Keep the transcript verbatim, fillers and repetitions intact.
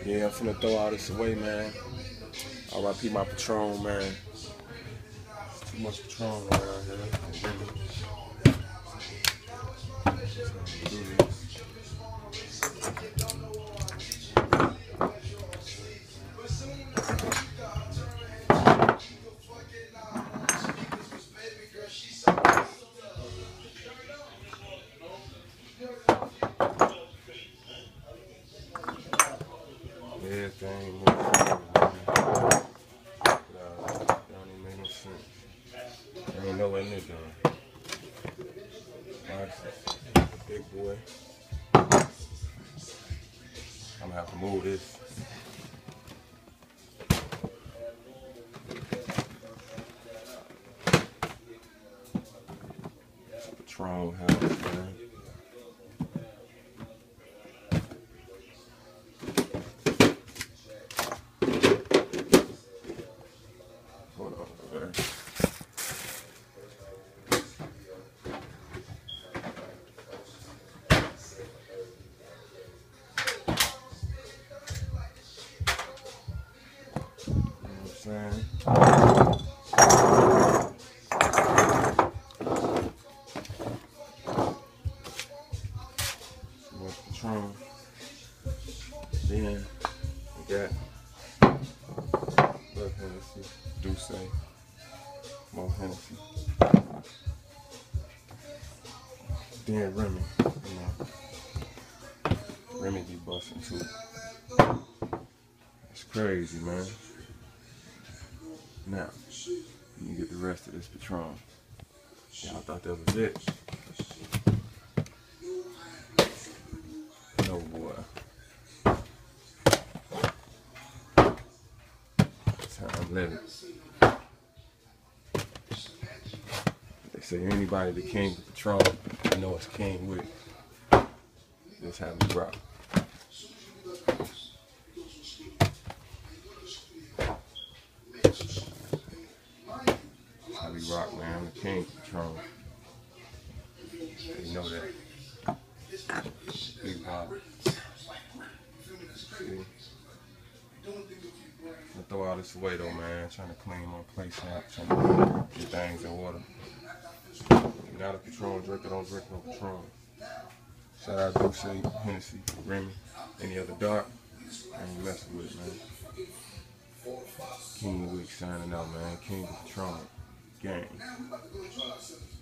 Yeah, I'm finna throw all this away, man. R I P my Patron, man. Too much Patron around here. Everything moving forward, man. But, uh, that don't even make no sense. I ain't know what they're doing. Right. Big boy. I'm gonna have to move this. Patron House, man. Hold on, man. Saying. More Patron. Then we got Love Hennessy, Douce, more Hennessy. Then Remy, you know. Remy be busting too. It's crazy, man. Now, you can get the rest of this Patron. Y'all thought that was it. No, boy. Time limit. They say anybody that came to Patron, I know it's King Wick. This how we rock. How we rock, man. I'm the king of Patron. You know that. Big vibe. See? I throw all this away though, man. Trying to clean my place out. Trying to get things in order. You're not a Patron drinker, don't drink no Patron. Shout out Douce, Hennessy, Remy, any other dark. I ain't messing with it, man. King Wick signing out, man. King of Patron. Gang.